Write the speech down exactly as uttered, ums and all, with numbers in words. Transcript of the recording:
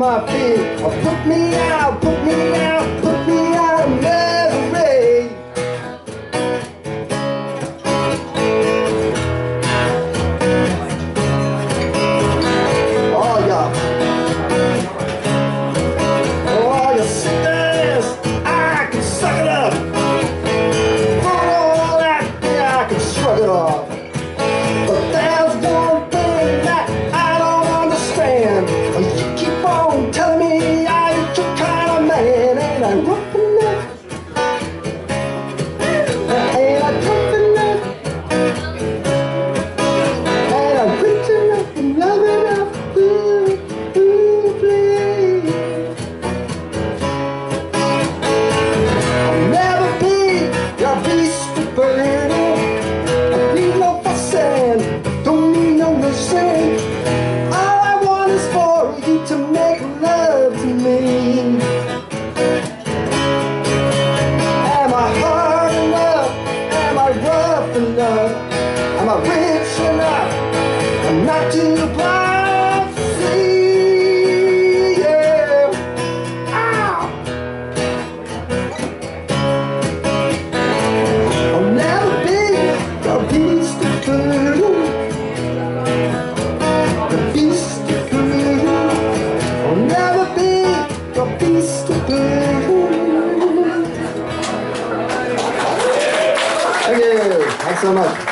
my feet. Oh, put me out, put me out, put me out of misery. Oh, yeah. Oh, you sickness, I can suck it up. For all that, yeah, I can shrug it off. But there's one thing that I don't understand. You keep on telling me I ain't your kind of man. Ain't I rough enough? Ain't I tough enough? Ain't I rich enough and love enough? Ooh, ooh, please. I'll never be your beast of burden. I need no fussing, don't need no nursing. All I want is for you to make love to me. Am I hard enough? Am I rough enough? Am I rich enough? I'm not too blind to see, yeah. Ow! I'll never be your beast of burden. The beast of burden. I'll never be your beast of burden. Thank you. Thanks so much.